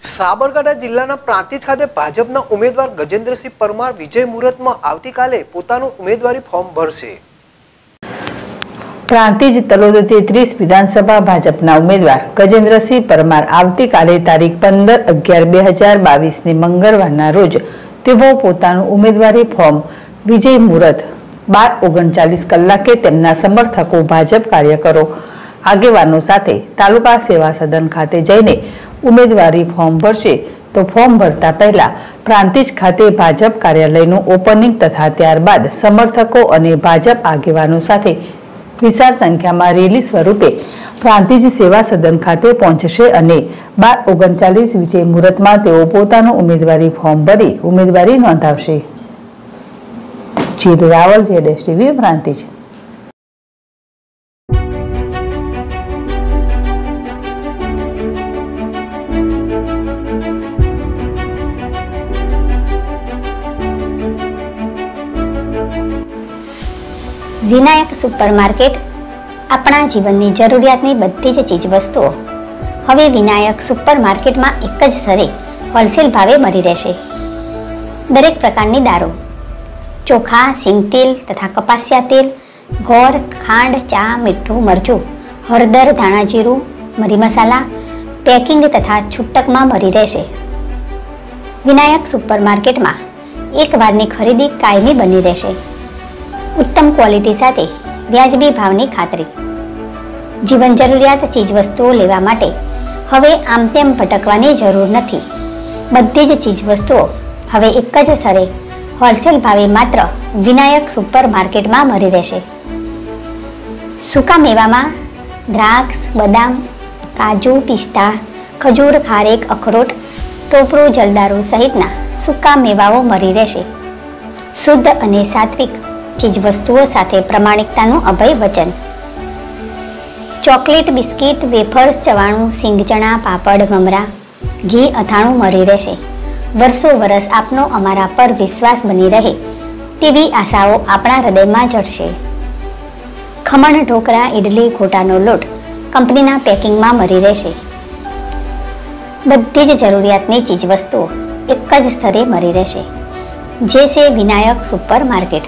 સાબરકાંઠા જિલ્લાના પ્રાંતિજ ખાતે ભાજપના ઉમેદવાર ગજેન્દ્રસિંહ પરમાર વિજય મુહૂર્તમાં આવતીકાલે પોતાનું ઉમેદવારી ફોર્મ ભરશે। પ્રાંતિજ તલોદ 33 વિધાનસભા ભાજપના ઉમેદવાર ગજેન્દ્રસિંહ પરમાર આવતીકાલે તારીખ 15/11/2022 ની મંગળવારના રોજ તેઓ પોતાનું ઉમેદવારી ફોર્મ વિજય મુહૂર્ત 12:39 કલાકે તેમના સમર્થકો, ભાજપ કાર્યકરો, આગેવાનો સાથે તાલુકા સેવા સદન ખાતે જઈને ઉમેદવારી ફોર્મ ભરશે। તો ફોર્મ ભરતા પહેલા પ્રાંતિજ ખાતે ભાજપ કાર્યાલયનું ઓપનિંગ તથા ત્યારબાદ સમર્થકો અને ભાજપ આગેવાનો સાથે વિશાળ સંખ્યામાં રેલી સ્વરૂપે પ્રાંતિજ સેવા સદન ખાતે પહોંચશે અને 12:39 વિજય મુહૂર્તમાં તેઓ પોતાનું ઉમેદવારી ફોર્મ ભરી ઉમેદવારી નોંધાવશે। જીતુ રાવલ, ZSTV, પ્રાંતિજ। વિનાયક સુપરમાર્કેટ આપણા જીવનની જરૂરિયાતની બધી જ ચીજવસ્તુઓ હવે વિનાયક સુપરમાર્કેટમાં એક જ સ્થળે હોલસેલ ભાવે મળી રહેશે। દરેક પ્રકારની દારૂ, ચોખા, સિંગતેલ તથા કપાસિયા તેલ, ગોળ, ખાંડ, ચા, મીઠું, મરચું, હળદર, ધાણા જીરું, મરી મસાલા પેકિંગ તથા છૂટકમાં મળી રહેશે। વિનાયક સુપરમાર્કેટમાં એક વારની ખરીદી કાયમી બની રહેશે। ઉત્તમ ક્વોલિટી સાથે વ્યાજબી ભાવની ખાતરી। જીવન જરૂરિયાત ચીજવસ્તુઓ લેવા માટે હવે આમ તેમ ભટકવાની જરૂર નથી। બધી જ ચીજવસ્તુઓ હવે એક જ સ્થળે હોલસેલ ભાવે માત્ર વિનાયક સુપરમાર્કેટમાં મળી રહેશે। સૂકા મેવામાં દ્રાક્ષ, બદામ, કાજુ, પિસ્તા, ખજૂર, ખારેક, અખરોટ, ટોપરું, જલદારુ સહિતના સૂકા મેવાઓ મળી રહેશે। શુદ્ધ અને સાત્વિક ચીજવસ્તુઓ સાથે પ્રમાણિકતાનું અભય વચન। ચોકલેટ, બિસ્કિટ, વેફર્સ, ચવાણું, સિંગચણા, પાપડ, મમરા, ઘી, અથાણું મળી રહેશે। વર્ષો વર્ષ આપનો અમારા પર વિશ્વાસ બની રહે તેવી આશાઓ આપણા હૃદયમાં જડશે। ખમણ, ઢોકળા, ઇડલી, ગોટાનો લોટ કંપનીના પેકિંગમાં મળી રહેશે। બધી જ જરૂરિયાતની ચીજવસ્તુઓ એક જ સ્થળે મળી રહેશે, જે છે વિનાયક સુપરમાર્કેટ।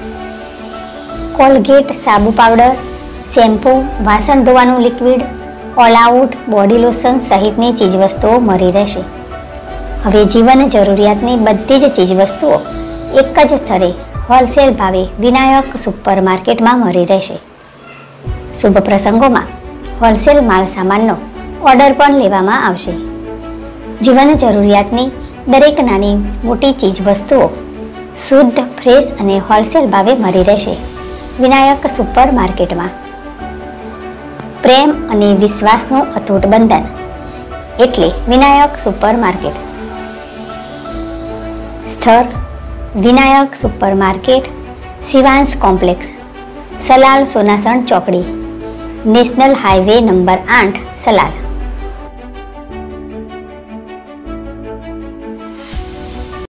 કોલગેટ, સાબુ પાવડર, શેમ્પૂ, વાસણ ધોવાનું liquid, all out, body lotion સહિતની ચીજવસ્તુઓ મળી રહેશે। હવે જીવન જરૂરિયાતની બધી જ ચીજવસ્તુઓ એક જ સ્થળે હોલસેલ ભાવે વિનાયક સુપરમાર્કેટમાં મળી રહેશે। શુભ પ્રસંગોમાં હોલસેલ માલ સામાનનો ઓર્ડર પણ લેવામાં આવશે। જીવન જરૂરિયાતની દરેક નાની મોટી ચીજવસ્તુઓ શુદ્ધ, ફ્રેશ અને હોલસેલ ભાવે મળી રહેશે વિનાયક સુપરમાર્કેટમાં। પ્રેમ અને વિશ્વાસનું અતૂટ બંધન એટલે વિનાયક સુપરમાર્કેટ। સ્થળ વિનાયક સુપરમાર્કેટ, શિવાંશ કોમ્પ્લેક્સ, સલાલ, સોનાસણ ચોકડી, નેશનલ હાઈવે નંબર 8, સલાલ।